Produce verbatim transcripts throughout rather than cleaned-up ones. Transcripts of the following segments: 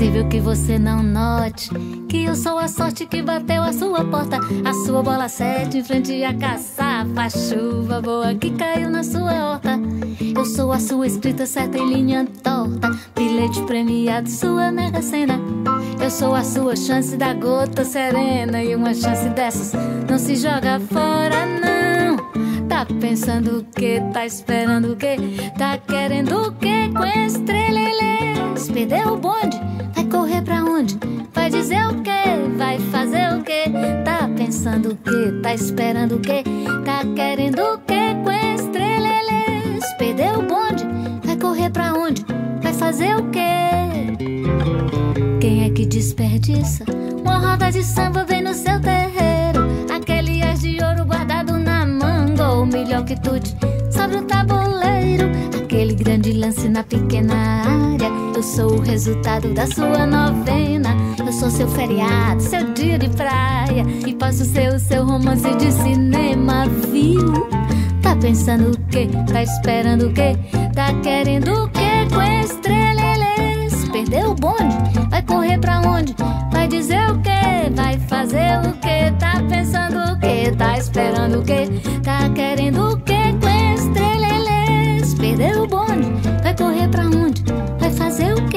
possível que você não note que eu sou a sorte que bateu a sua porta. A sua bola sete em frente à caçapa, a chuva boa que caiu na sua horta. Eu sou a sua escrita certa em linha torta, bilhete premiado, sua mega cena. Eu sou a sua chance da gota serena, e uma chance dessas não se joga fora, não. Tá pensando o que? Tá esperando o que? Tá querendo o que com estrelelês? Perdeu o bonde? Vai correr pra onde? Vai dizer o que? Vai fazer o que? Tá pensando o que? Tá esperando o que? Tá querendo o que com estrelelês? Perdeu o bonde? Vai correr pra onde? Vai fazer o que? Quem é que desperdiça uma roda de samba bem no seu terreiro? Aquele as de ouro guardado na manga, ou melhor que tudo sobre o tabuleiro. Aquele grande lance na pequena área. Eu sou o resultado da sua novena. Eu sou seu feriado, seu dia de praia, e posso ser o seu romance de cinema, viu? Tá pensando o quê? Tá esperando o quê? Tá querendo o quê com estrelelês? Perdeu o bonde? Vai correr pra onde? Vai dizer o quê? Vai fazer o quê? Tá pensando o quê? Tá esperando o quê? Tá querendo o quê com estrelelês? Perdeu o bonde? Vai correr pra onde? Vai fazer o quê?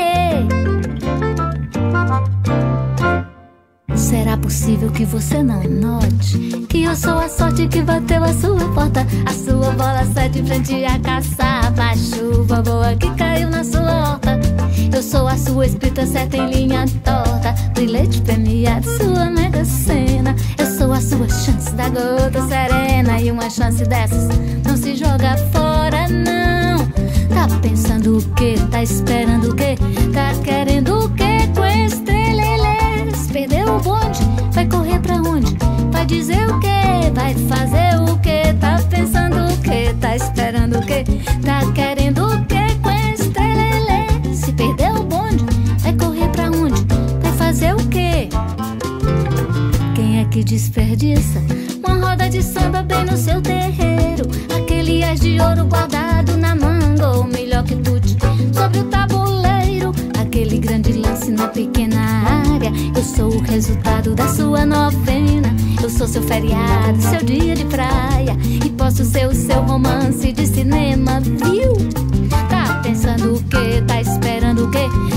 Será possível que você não note que eu sou a sorte que bateu a sua porta? A sua bola sete em frente à caçapa, a chuva boa que caiu na sua horta. Eu sou a sua escrita certa em linha torta, brilhete premiado, sua mega cena. Eu sou a sua chance da gota serena, e uma chance dessas não se joga fora, não. Tá pensando o que? Tá esperando o que? Tá querendo o que com estrelelês? Perdeu o bonde? Vai correr pra onde? Vai dizer o que? Vai fazer o que? Tá pensando o que? Tá esperando o que? Tá querendo o que com estrelelês? Se perdeu o bonde, vai correr pra onde? Vai fazer o que? Quem é que desperdiça uma roda de samba bem no seu terreiro? Aquele as de ouro guardado na manga, ou melhor que tudo sobre o tabuleiro. Aquele grande lance na pequena área. Eu sou o resultado da sua novena. Eu sou seu feriado, seu dia de praia, e posso ser o seu romance de cinema, viu? Tá pensando o que? Tá esperando o que?